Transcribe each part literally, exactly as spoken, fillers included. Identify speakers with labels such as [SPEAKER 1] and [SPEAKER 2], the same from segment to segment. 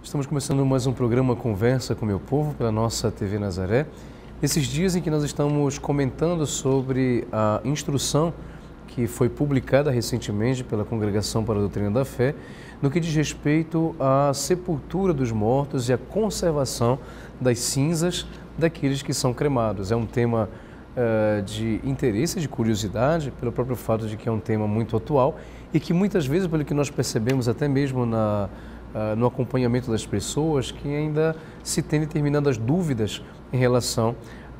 [SPEAKER 1] Estamos começando mais um programa Conversa com Meu Povo pela nossa T V Nazaré. Esses dias em que nós estamos comentando sobre a instrução que foi publicada recentemente pela Congregação para a Doutrina da Fé, no que diz respeito à sepultura dos mortos e à conservação das cinzas daqueles que são cremados. É um tema uh, de interesse, de curiosidade, pelo próprio fato de que é um tema muito atual e que muitas vezes, pelo que nós percebemos até mesmo na, uh, no acompanhamento das pessoas, que ainda se tem determinadas dúvidas em relação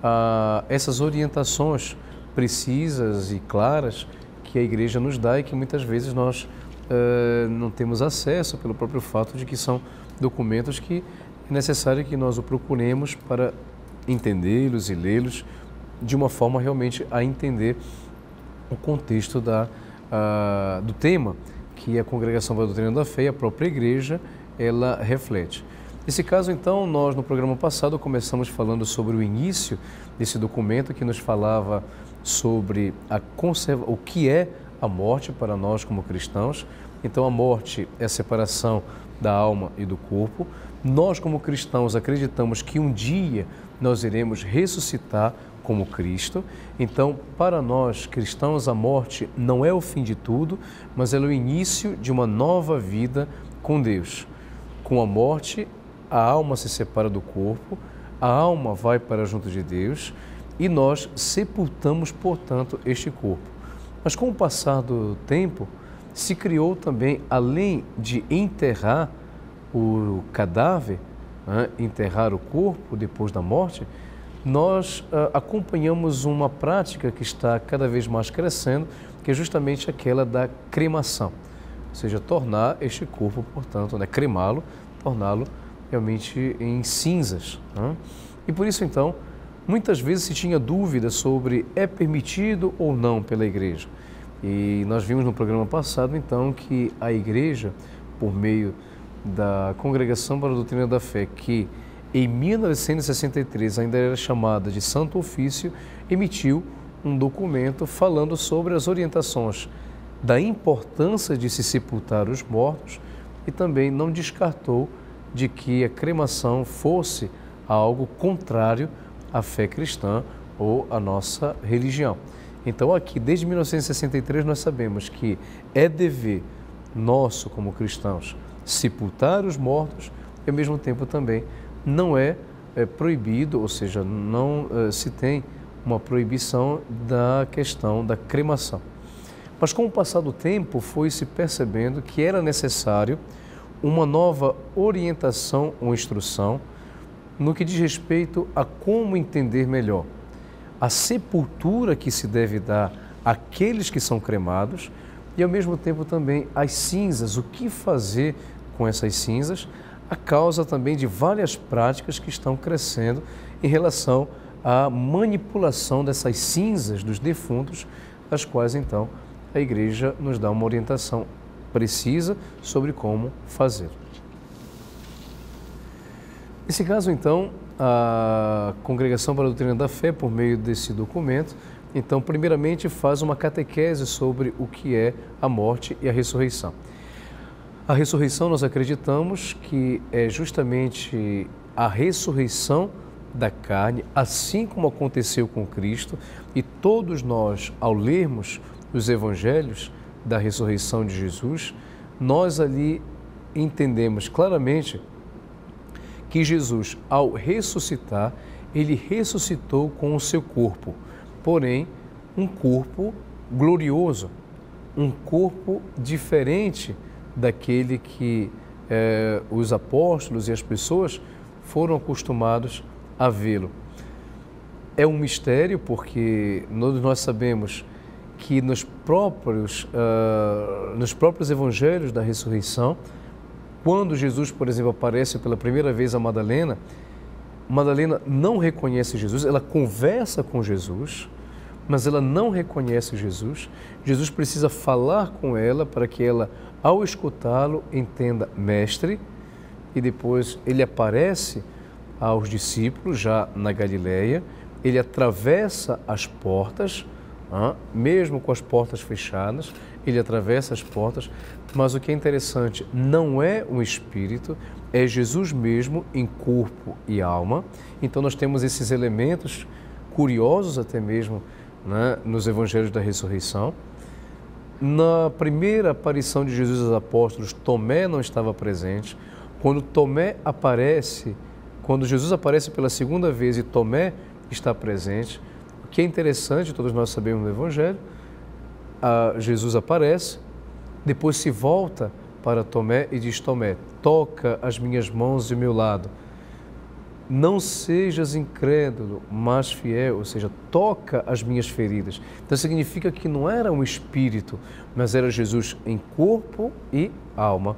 [SPEAKER 1] a essas orientações precisas e claras que a igreja nos dá e que muitas vezes nós uh, não temos acesso pelo próprio fato de que são documentos que é necessário que nós o procuremos para entendê-los e lê-los de uma forma realmente a entender o contexto da, uh, do tema que a Congregação para a Doutrina da Fé e a própria igreja ela reflete. Nesse caso, então, nós no programa passado começamos falando sobre o início desse documento que nos falava sobre a conserva, o que é a morte para nós como cristãos. Então, a morte é a separação da alma e do corpo. Nós, como cristãos, acreditamos que um dia nós iremos ressuscitar como Cristo. Então, para nós cristãos, a morte não é o fim de tudo, mas ela é o início de uma nova vida com Deus. Com a morte, a alma se separa do corpo, a alma vai para junto de Deus e nós sepultamos, portanto, este corpo. Mas com o passar do tempo, se criou também, além de enterrar o cadáver, né, enterrar o corpo depois da morte, nós uh, acompanhamos uma prática que está cada vez mais crescendo, que é justamente aquela da cremação, ou seja, tornar este corpo, portanto, né, cremá-lo, torná-lo realmente em cinzas. Né? E por isso, então, muitas vezes se tinha dúvida sobre é permitido ou não pela igreja. E nós vimos no programa passado, então, que a igreja, por meio da Congregação para a Doutrina da Fé, que em mil novecentos e sessenta e três ainda era chamada de Santo Ofício, emitiu um documento falando sobre as orientações da importância de se sepultar os mortos e também não descartou de que a cremação fosse algo contrário à fé cristã ou à nossa religião. Então aqui, desde mil novecentos e sessenta e três, nós sabemos que é dever nosso como cristãos sepultar os mortos e ao mesmo tempo também não é, é proibido, ou seja, não é, se tem uma proibição da questão da cremação. Mas com o passar do tempo foi se percebendo que era necessário uma nova orientação ou instrução no que diz respeito a como entender melhor a sepultura que se deve dar àqueles que são cremados e, ao mesmo tempo, também as cinzas, o que fazer com essas cinzas, a causa também de várias práticas que estão crescendo em relação à manipulação dessas cinzas dos defuntos, das quais, então, a igreja nos dá uma orientação precisa sobre como fazer. Nesse caso, então, a Congregação para a Doutrina da Fé, por meio desse documento, então, primeiramente faz uma catequese sobre o que é a morte e a ressurreição. A ressurreição, nós acreditamos que é justamente a ressurreição da carne, assim como aconteceu com Cristo, e todos nós, ao lermos os evangelhos da ressurreição de Jesus, nós ali entendemos claramente que Jesus, ao ressuscitar, ele ressuscitou com o seu corpo, porém, um corpo glorioso, um corpo diferente daquele que eh, os apóstolos e as pessoas foram acostumados a vê-lo. É um mistério porque nós sabemos que nos próprios, uh, nos próprios evangelhos da ressurreição, quando Jesus, por exemplo, aparece pela primeira vez a Madalena, Madalena não reconhece Jesus, ela conversa com Jesus, mas ela não reconhece Jesus. Jesus precisa falar com ela para que ela, ao escutá-lo, entenda mestre, e depois ele aparece aos discípulos já na Galileia, ele atravessa as portas ah, mesmo com as portas fechadas, ele atravessa as portas, mas o que é interessante, não é um espírito, é Jesus mesmo em corpo e alma. Então nós temos esses elementos curiosos até mesmo, né, nos evangelhos da ressurreição. Na primeira aparição de Jesus aos apóstolos, Tomé não estava presente. Quando Tomé aparece, quando Jesus aparece pela segunda vez e Tomé está presente, o que é interessante, todos nós sabemos no evangelho, a Jesus aparece, depois se volta para Tomé e diz: Tomé, toca as minhas mãos e o meu lado. Não sejas incrédulo, mas fiel, ou seja, toca as minhas feridas. Então significa que não era um espírito, mas era Jesus em corpo e alma.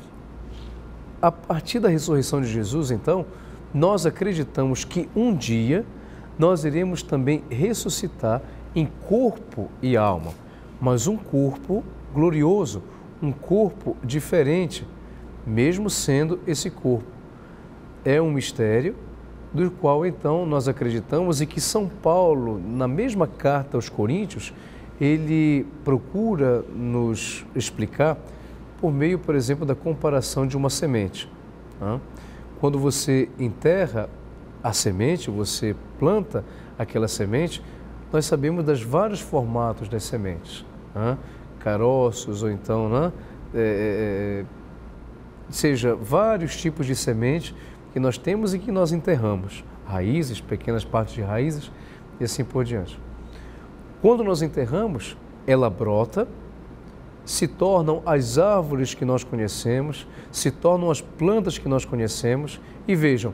[SPEAKER 1] A partir da ressurreição de Jesus, então, nós acreditamos que um dia nós iremos também ressuscitar em corpo e alma, mas um corpo glorioso, um corpo diferente, mesmo sendo esse corpo. É um mistério do qual então nós acreditamos e que São Paulo, na mesma carta aos Coríntios, ele procura nos explicar por meio, por exemplo, da comparação de uma semente. Quando você enterra a semente, você planta aquela semente, nós sabemos dos vários formatos das sementes, caroços ou então, né? é, é, seja, vários tipos de semente que nós temos e que nós enterramos, raízes, pequenas partes de raízes e assim por diante. Quando nós enterramos, ela brota, se tornam as árvores que nós conhecemos, se tornam as plantas que nós conhecemos e vejam,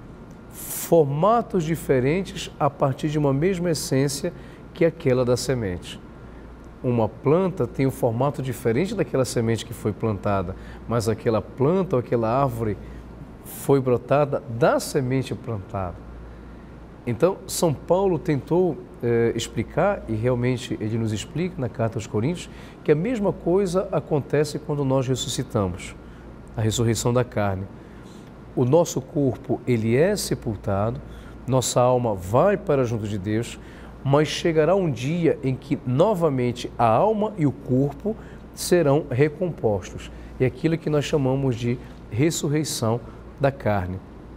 [SPEAKER 1] formatos diferentes a partir de uma mesma essência que aquela da semente. Uma planta tem um formato diferente daquela semente que foi plantada, mas aquela planta ou aquela árvore foi brotada da semente plantada. Então, São Paulo tentou eh, explicar, e realmente ele nos explica na carta aos Coríntios, que a mesma coisa acontece quando nós ressuscitamos, a ressurreição da carne. O nosso corpo, ele é sepultado, nossa alma vai para junto de Deus, mas chegará um dia em que novamente a alma e o corpo serão recompostos. É aquilo que nós chamamos de ressurreição da carne.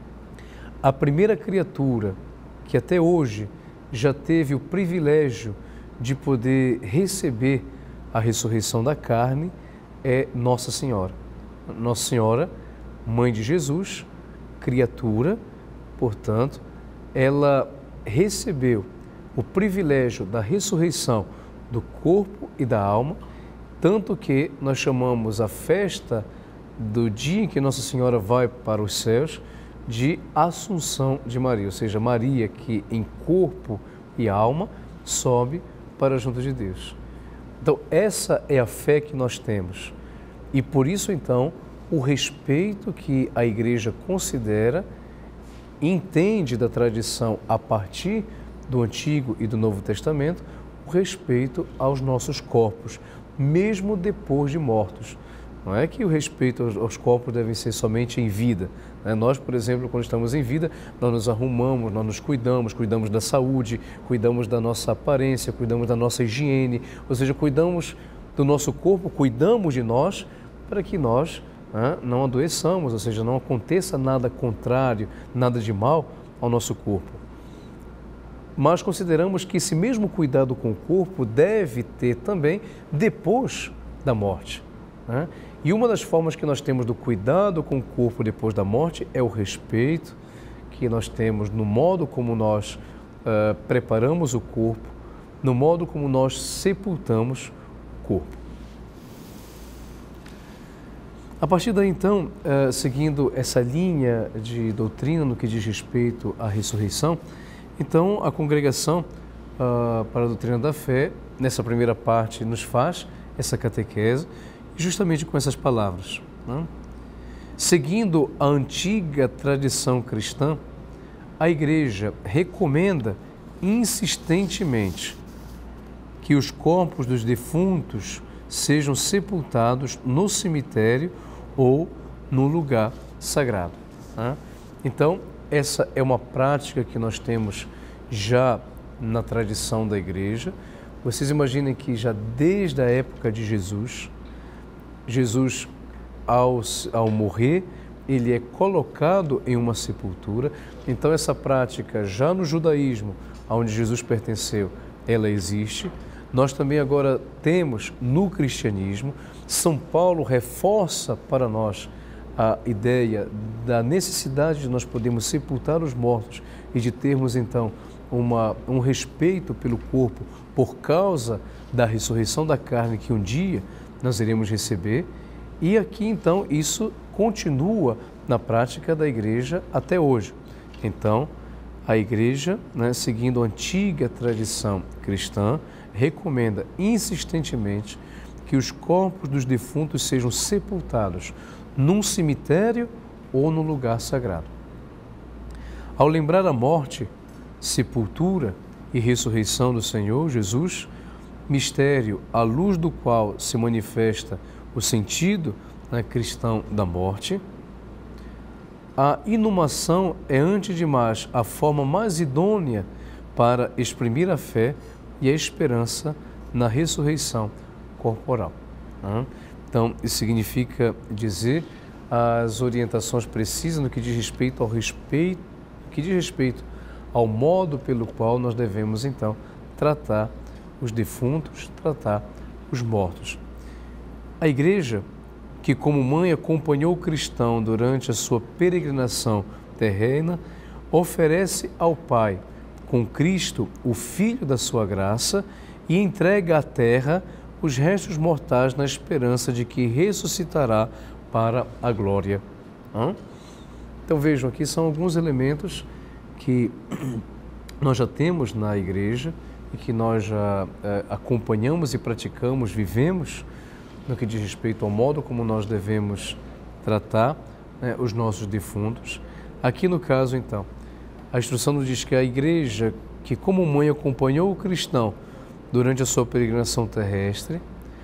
[SPEAKER 1] A primeira criatura que até hoje já teve o privilégio de poder receber a ressurreição da carne é Nossa Senhora. Nossa Senhora, Mãe de Jesus, criatura, portanto, ela recebeu o privilégio da ressurreição do corpo e da alma, tanto que nós chamamos a festa do dia em que Nossa Senhora vai para os céus de Assunção de Maria, ou seja, Maria que em corpo e alma sobe para junto de Deus. Então essa é a fé que nós temos e por isso então o respeito que a Igreja considera, entende da tradição a partir do Antigo e do Novo Testamento, o respeito aos nossos corpos, mesmo depois de mortos. Não é que o respeito aos corpos deve ser somente em vida. Né? Nós, por exemplo, quando estamos em vida, nós nos arrumamos, nós nos cuidamos, cuidamos da saúde, cuidamos da nossa aparência, cuidamos da nossa higiene, ou seja, cuidamos do nosso corpo, cuidamos de nós para que nós, né, não adoeçamos, ou seja, não aconteça nada contrário, nada de mal ao nosso corpo. Mas consideramos que esse mesmo cuidado com o corpo deve ter também depois da morte. Né? E uma das formas que nós temos do cuidado com o corpo depois da morte é o respeito que nós temos no modo como nós uh, preparamos o corpo, no modo como nós sepultamos o corpo. A partir daí, então, uh, seguindo essa linha de doutrina no que diz respeito à ressurreição, então a congregação uh, para a doutrina da fé, nessa primeira parte, nos faz essa catequese, justamente com essas palavras. Né? Seguindo a antiga tradição cristã, a Igreja recomenda insistentemente que os corpos dos defuntos sejam sepultados no cemitério ou no lugar sagrado. Né? Então, essa é uma prática que nós temos já na tradição da Igreja. Vocês imaginem que já desde a época de Jesus, Jesus, ao, ao morrer, ele é colocado em uma sepultura. Então essa prática, já no judaísmo, onde Jesus pertenceu, ela existe. Nós também agora temos no cristianismo. São Paulo reforça para nós a ideia da necessidade de nós podermos sepultar os mortos e de termos então uma, um respeito pelo corpo por causa da ressurreição da carne que um dia nós iremos receber. E aqui então isso continua na prática da igreja até hoje. Então a igreja, né, seguindo a antiga tradição cristã, recomenda insistentemente que os corpos dos defuntos sejam sepultados num cemitério ou no lugar sagrado. Ao lembrar a morte, sepultura e ressurreição do Senhor Jesus, mistério à luz do qual se manifesta o sentido, né, cristão da morte, a inumação é, antes de mais, a forma mais idônea para exprimir a fé e a esperança na ressurreição corporal. Né? Então, isso significa dizer as orientações precisas no que diz respeito ao respeito, que diz respeito ao modo pelo qual nós devemos, então, tratar os defuntos, tratar os mortos. A igreja, que como mãe acompanhou o cristão durante a sua peregrinação terrena, oferece ao Pai, com Cristo, o Filho da sua graça, e entrega à terra os restos mortais na esperança de que ressuscitará para a glória. Então vejam, aqui são alguns elementos que nós já temos na igreja e que nós já é, acompanhamos e praticamos, vivemos, no que diz respeito ao modo como nós devemos tratar, né, os nossos defuntos. Aqui no caso, então, a instrução nos diz que a igreja, que como mãe acompanhou o cristão durante a sua peregrinação terrestre,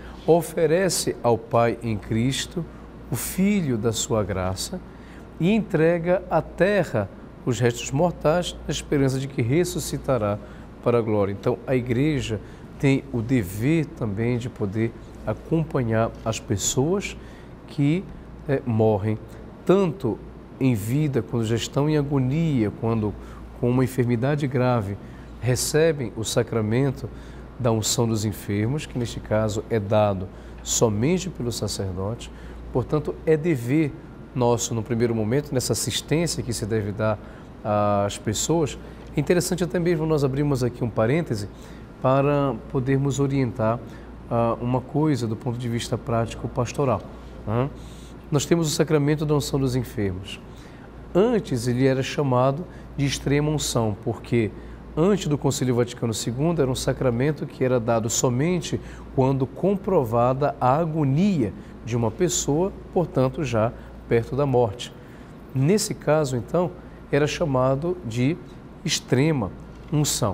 [SPEAKER 1] oferece ao Pai em Cristo o Filho da sua graça e entrega à terra os restos mortais na esperança de que ressuscitará para a glória. Então, a igreja tem o dever também de poder acompanhar as pessoas que é, morrem, tanto em vida, quando já estão em agonia, quando com uma enfermidade grave recebem o sacramento da unção dos enfermos, que neste caso é dado somente pelo sacerdote. Portanto, é dever nosso, no primeiro momento, nessa assistência que se deve dar às pessoas. É interessante até mesmo nós abrirmos aqui um parêntese para podermos orientar uh, uma coisa do ponto de vista prático pastoral. Né? Nós temos o sacramento da unção dos enfermos. Antes ele era chamado de extrema unção, porque antes do Concílio Vaticano segundo era um sacramento que era dado somente quando comprovada a agonia de uma pessoa, portanto já perto da morte. Nesse caso, então, era chamado de extrema unção.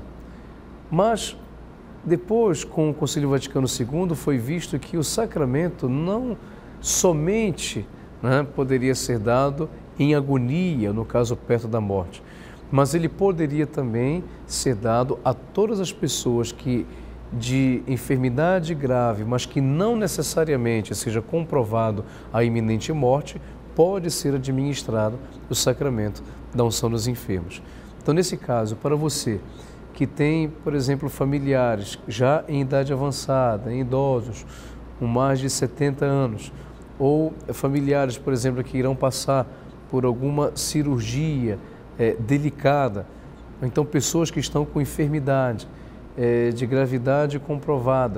[SPEAKER 1] Mas depois, com o Concílio Vaticano segundo, foi visto que o sacramento não somente, né, poderia ser dado em agonia, no caso perto da morte, mas ele poderia também ser dado a todas as pessoas que de enfermidade grave, mas que não necessariamente seja comprovado a iminente morte, pode ser administrado o sacramento da unção dos enfermos. Então, nesse caso, para você que tem, por exemplo, familiares já em idade avançada, em idosos, com mais de setenta anos, ou familiares, por exemplo, que irão passar por alguma cirurgia é, delicada, então pessoas que estão com enfermidade é, de gravidade comprovada,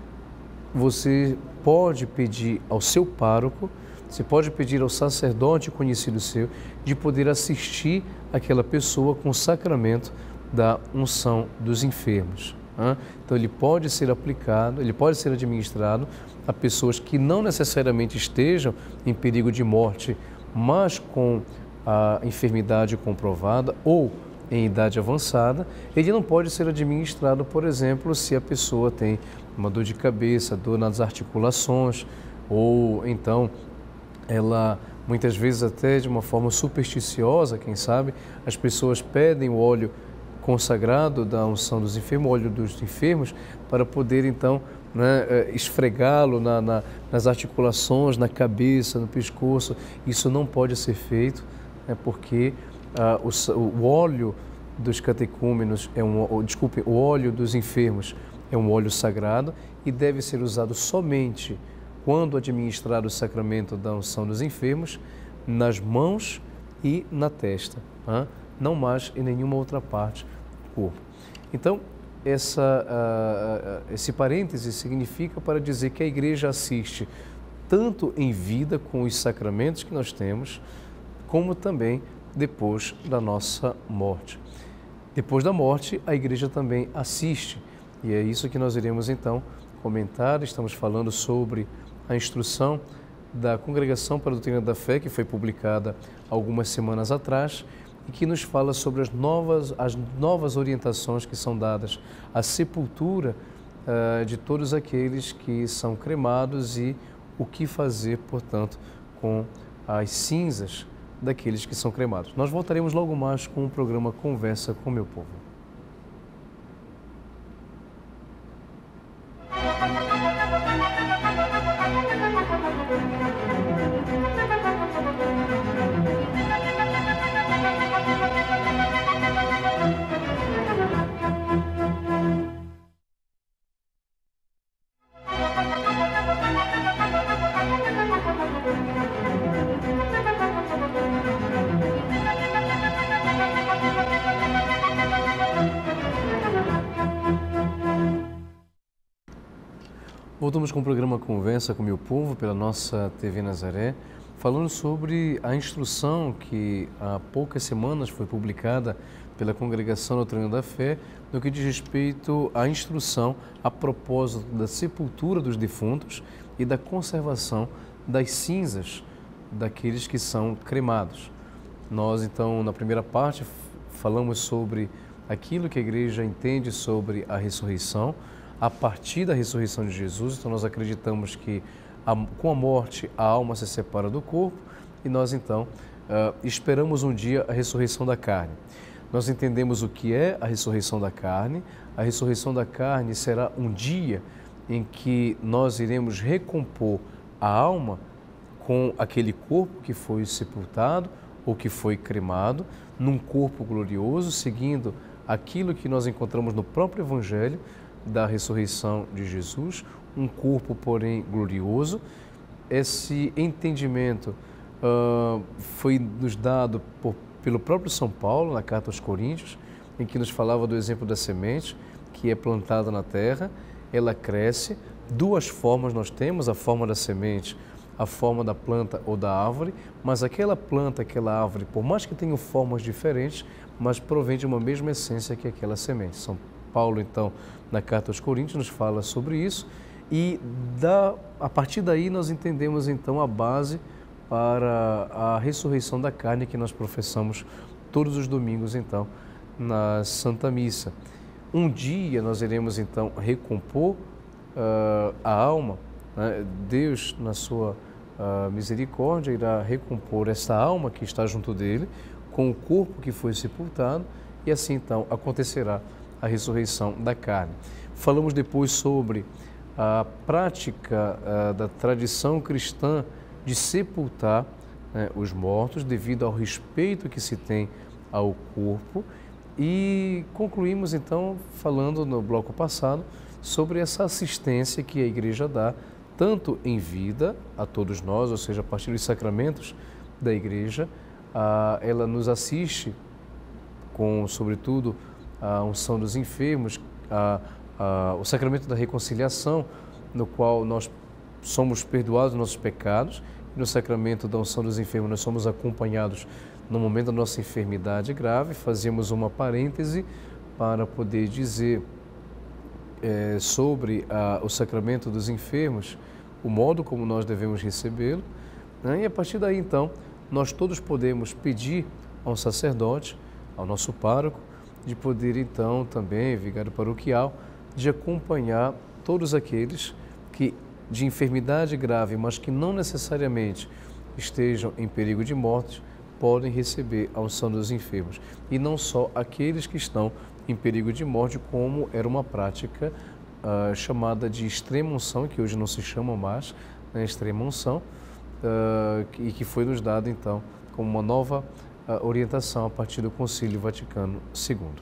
[SPEAKER 1] você pode pedir ao seu pároco, você pode pedir ao sacerdote conhecido seu de poder assistir aquela pessoa com o sacramento da unção dos enfermos. Então ele pode ser aplicado, ele pode ser administrado a pessoas que não necessariamente estejam em perigo de morte, mas com a enfermidade comprovada ou em idade avançada. Ele não pode ser administrado, por exemplo, se a pessoa tem uma dor de cabeça, dor nas articulações, ou então ela, muitas vezes até de uma forma supersticiosa, quem sabe, as pessoas pedem o óleo consagrado da unção dos enfermos, óleo dos enfermos, para poder então, né, esfregá-lo na, na, nas articulações, na cabeça, no pescoço. Isso não pode ser feito, né, porque ah, o, o óleo dos catecúmenos é um, ou, desculpe, o óleo dos enfermos é um óleo sagrado e deve ser usado somente quando administrar o sacramento da unção dos enfermos, nas mãos e na testa, hein? Não mais em nenhuma outra parte do corpo. Então, essa, uh, uh, esse parêntese significa para dizer que a igreja assiste tanto em vida com os sacramentos que nós temos, como também depois da nossa morte. Depois da morte, a igreja também assiste, e é isso que nós iremos então comentar. Estamos falando sobre a instrução da Congregação para a Doutrina da Fé, que foi publicada algumas semanas atrás, e que nos fala sobre as novas, as novas orientações que são dadas à sepultura uh, de todos aqueles que são cremados e o que fazer, portanto, com as cinzas daqueles que são cremados. Nós voltaremos logo mais com o programa Conversa com Meu Povo. Voltamos com o programa Conversa com Meu Povo pela nossa T V Nazaré, falando sobre a instrução que há poucas semanas foi publicada pela Congregação Doutrina da Fé, no que diz respeito à instrução a propósito da sepultura dos defuntos e da conservação das cinzas daqueles que são cremados. Nós, então, na primeira parte, falamos sobre aquilo que a igreja entende sobre a ressurreição, a partir da ressurreição de Jesus. Então nós acreditamos que a, com a morte a alma se separa do corpo e nós então uh, esperamos um dia a ressurreição da carne. Nós entendemos o que é a ressurreição da carne. A ressurreição da carne será um dia em que nós iremos recompor a alma com aquele corpo que foi sepultado ou que foi cremado, num corpo glorioso, seguindo aquilo que nós encontramos no próprio Evangelho da ressurreição de Jesus, um corpo, porém, glorioso. Esse entendimento uh, foi nos dado por, pelo próprio São Paulo, na carta aos Coríntios, em que nos falava do exemplo da semente, que é plantada na terra, ela cresce. Duas formas nós temos, a forma da semente, a forma da planta ou da árvore, mas aquela planta, aquela árvore, por mais que tenham formas diferentes, mas provém de uma mesma essência que aquela semente. São Paulo, então, na carta aos Coríntios, nos fala sobre isso e da, a partir daí nós entendemos, então, a base para a ressurreição da carne que nós professamos todos os domingos, então, na Santa Missa. Um dia nós iremos, então, recompor uh, a alma, né? Deus, na sua uh, misericórdia, irá recompor esta alma que está junto dele com o corpo que foi sepultado e assim, então, acontecerá a ressurreição da carne. Falamos depois sobre a prática uh, da tradição cristã de sepultar né, os mortos devido ao respeito que se tem ao corpo e concluímos então falando no bloco passado sobre essa assistência que a igreja dá tanto em vida a todos nós, ou seja, a partir dos sacramentos da igreja, uh, ela nos assiste com, sobretudo, a unção dos enfermos, a, a, o sacramento da reconciliação, no qual nós somos perdoados dos nossos pecados, e no sacramento da unção dos enfermos nós somos acompanhados no momento da nossa enfermidade grave. Fazíamos uma parêntese para poder dizer é, sobre a, o sacramento dos enfermos, o modo como nós devemos recebê-lo, né? E a partir daí, então, nós todos podemos pedir ao sacerdote, ao nosso pároco, de poder, então, também, vigário paroquial, de acompanhar todos aqueles que, de enfermidade grave, mas que não necessariamente estejam em perigo de morte, podem receber a unção dos enfermos. E não só aqueles que estão em perigo de morte, como era uma prática uh, chamada de extrema-unção, que hoje não se chama mais, né, extrema-unção, uh, e que foi nos dado então como uma nova uh, orientação a partir do Concílio Vaticano segundo.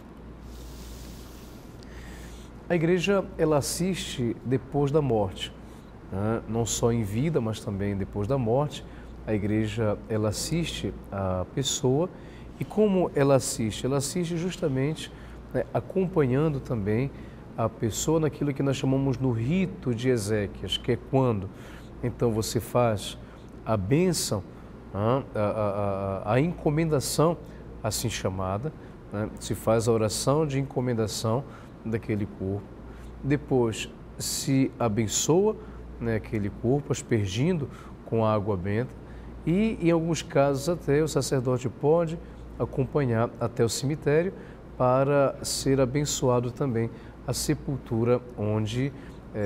[SPEAKER 1] A Igreja, ela assiste depois da morte, né? Não só em vida, mas também depois da morte. A Igreja, ela assiste a pessoa, e como ela assiste? Ela assiste justamente, né, acompanhando também a pessoa naquilo que nós chamamos no rito de exéquias, que é quando então você faz a bênção, a, a, a, a encomendação assim chamada, né? Se faz a oração de encomendação daquele corpo, depois se abençoa, né, aquele corpo, aspergindo com água benta, e em alguns casos até o sacerdote pode acompanhar até o cemitério para ser abençoado também a sepultura onde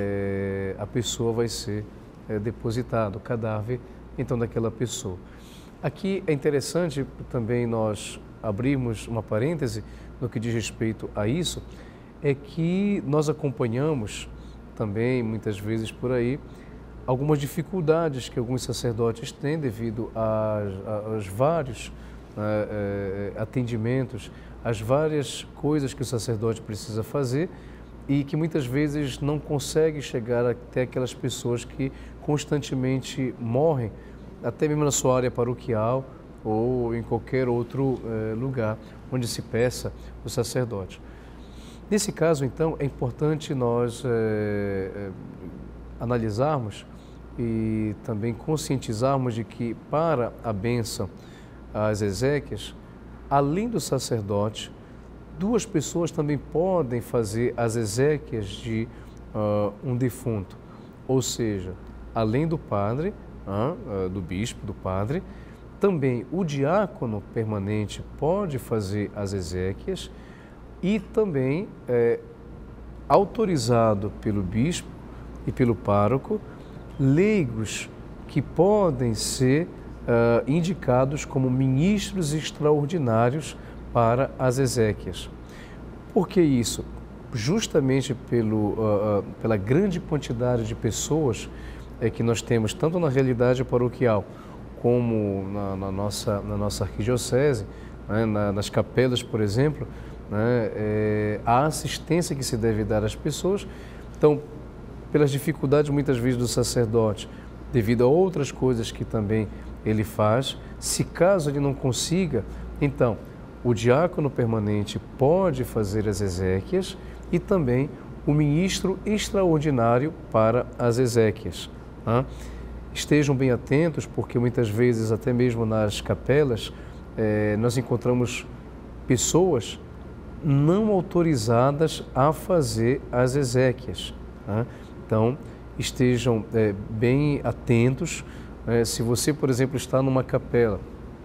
[SPEAKER 1] é, a pessoa vai ser é, depositada, o cadáver então daquela pessoa. Aqui é interessante também nós abrirmos uma parêntese no que diz respeito a isso, é que nós acompanhamos também, muitas vezes por aí, algumas dificuldades que alguns sacerdotes têm devido aos vários eh, atendimentos, às várias coisas que o sacerdote precisa fazer e que muitas vezes não consegue chegar até aquelas pessoas que constantemente morrem, até mesmo na sua área paroquial ou em qualquer outro eh, lugar onde se peça o sacerdote. Nesse caso, então, é importante nós é, é, analisarmos e também conscientizarmos de que para a bênção às exéquias, além do sacerdote, duas pessoas também podem fazer as exéquias de uh, um defunto, ou seja, além do padre, uh, uh, do bispo, do padre, também o diácono permanente pode fazer as exéquias, e também é autorizado pelo bispo e pelo pároco, leigos que podem ser uh, indicados como ministros extraordinários para as exéquias. Por que isso? Justamente pelo, uh, uh, pela grande quantidade de pessoas é, que nós temos, tanto na realidade paroquial como na, na, nossa, na nossa arquidiocese, né, na, nas capelas, por exemplo, né, é, a assistência que se deve dar às pessoas. Então, pelas dificuldades muitas vezes do sacerdote, devido a outras coisas que também ele faz, se caso ele não consiga, então o diácono permanente pode fazer as exéquias e também o ministro extraordinário para as exéquias. Tá? Estejam bem atentos, porque muitas vezes, até mesmo nas capelas, é, nós encontramos pessoas não autorizadas a fazer as exéquias. Tá? Então, estejam é, bem atentos. É, se você, por exemplo, está numa capela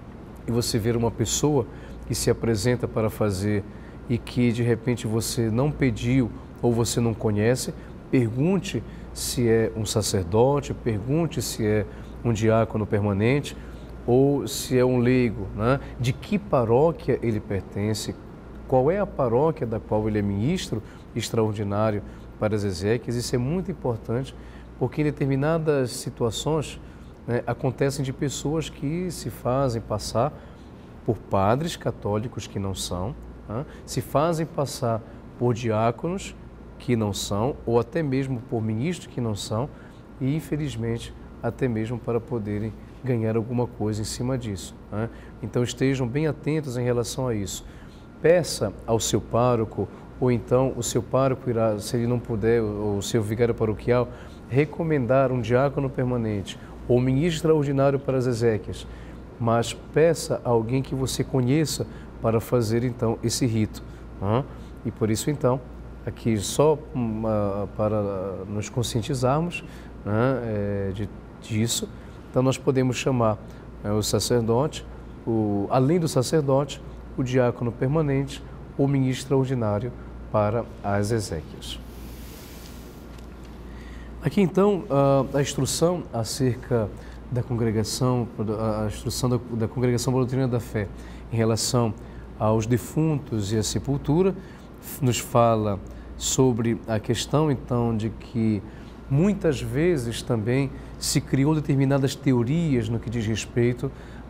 [SPEAKER 1] e você ver uma pessoa que se apresenta para fazer e que de repente você não pediu ou você não conhece, pergunte se é um sacerdote, pergunte se é um diácono permanente ou se é um leigo, né? De que paróquia ele pertence, qual é a paróquia da qual ele é ministro extraordinário para as exéquias. Isso é muito importante, porque em determinadas situações, né, acontecem de pessoas que se fazem passar por padres católicos que não são, né, se fazem passar por diáconos que não são, ou até mesmo por ministros que não são, e infelizmente até mesmo para poderem ganhar alguma coisa em cima disso. Né? Então estejam bem atentos em relação a isso. Peça ao seu pároco, ou então o seu pároco irá, se ele não puder, ou o seu vigário paroquial, recomendar um diácono permanente ou um ministro extraordinário para as exéquias, mas peça a alguém que você conheça para fazer então esse rito. Né? E por isso então, aqui só uh, para nos conscientizarmos, né, é, de, disso, então nós podemos chamar é, o sacerdote, o, além do sacerdote, o diácono permanente ou ministro extraordinário para as exéquias. Aqui então a, a instrução acerca da congregação, a instrução da, da congregação da doutrina da fé em relação aos defuntos e à sepultura, nos fala sobre a questão, então, de que muitas vezes também se criou determinadas teorias no que diz respeito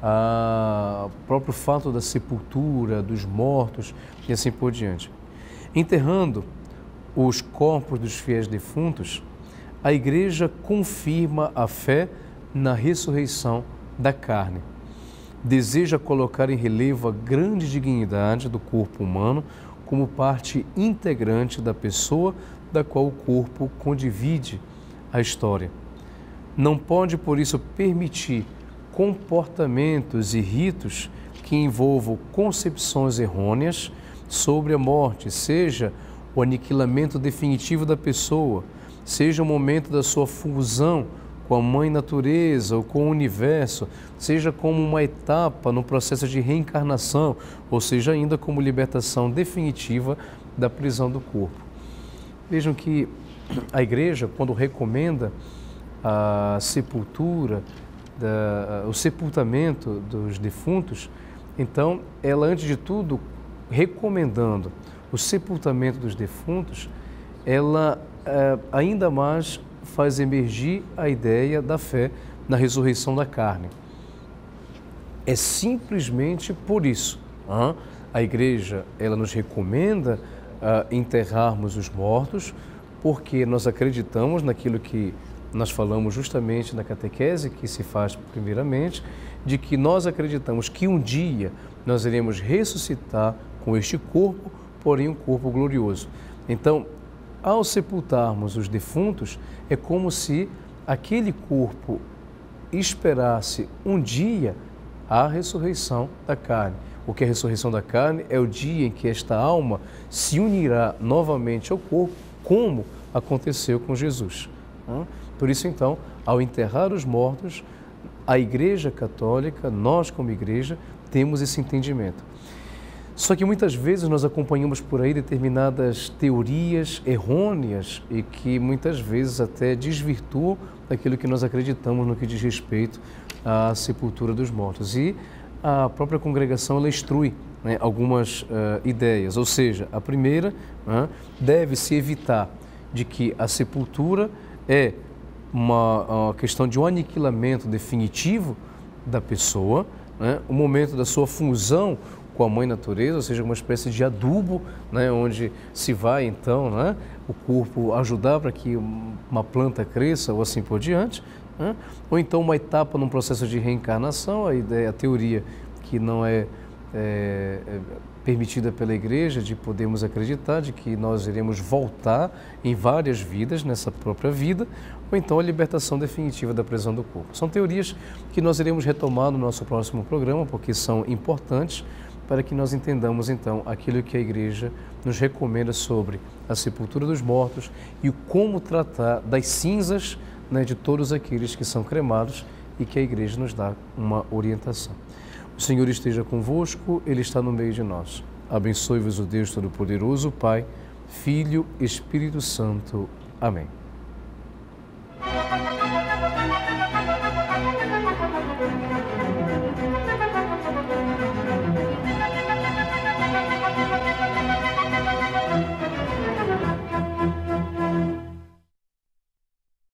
[SPEAKER 1] ao próprio fato da sepultura, dos mortos e assim por diante. Enterrando os corpos dos fiéis defuntos, a Igreja confirma a fé na ressurreição da carne. Deseja colocar em relevo a grande dignidade do corpo humano como parte integrante da pessoa da qual o corpo condivide a história. Não pode, por isso, permitir comportamentos e ritos que envolvam concepções errôneas sobre a morte, seja o aniquilamento definitivo da pessoa, seja o momento da sua fusão com a mãe natureza ou com o universo, seja como uma etapa no processo de reencarnação, ou seja ainda como libertação definitiva da prisão do corpo. Vejam que a Igreja, quando recomenda a sepultura, da, o sepultamento dos defuntos, então ela, antes de tudo, recomendando o sepultamento dos defuntos, ela é, ainda mais faz emergir a ideia da fé na ressurreição da carne. É simplesmente por isso. Hein? A Igreja ela nos recomenda uh, enterrarmos os mortos, porque nós acreditamos naquilo que nós falamos justamente na catequese, que se faz primeiramente, de que nós acreditamos que um dia nós iremos ressuscitar com este corpo, porém um corpo glorioso. Então, ao sepultarmos os defuntos, é como se aquele corpo esperasse um dia a ressurreição da carne. O que é a ressurreição da carne é o dia em que esta alma se unirá novamente ao corpo, como aconteceu com Jesus. Por isso, então, ao enterrar os mortos, a Igreja Católica, nós como Igreja, temos esse entendimento. Só que muitas vezes nós acompanhamos por aí determinadas teorias errôneas e que muitas vezes até desvirtuam daquilo que nós acreditamos no que diz respeito à sepultura dos mortos. E a própria congregação ela instrui, né, algumas uh, ideias, ou seja, a primeira, né, deve-se evitar de que a sepultura é uma, uma questão de um aniquilamento definitivo da pessoa, né, o momento da sua fusão com a mãe natureza, ou seja, uma espécie de adubo, né, onde se vai então, né, o corpo ajudar para que uma planta cresça ou assim por diante, né, ou então uma etapa num processo de reencarnação, a ideia, a teoria que não é, é, é permitida pela Igreja de podermos acreditar de que nós iremos voltar em várias vidas nessa própria vida, ou então a libertação definitiva da prisão do corpo. São teorias que nós iremos retomar no nosso próximo programa, porque são importantes para que nós entendamos então aquilo que a Igreja nos recomenda sobre a sepultura dos mortos e o como tratar das cinzas, né, de todos aqueles que são cremados e que a Igreja nos dá uma orientação. O Senhor esteja convosco, Ele está no meio de nós. Abençoe-vos o Deus Todo-Poderoso, Pai, Filho, Espírito Santo. Amém.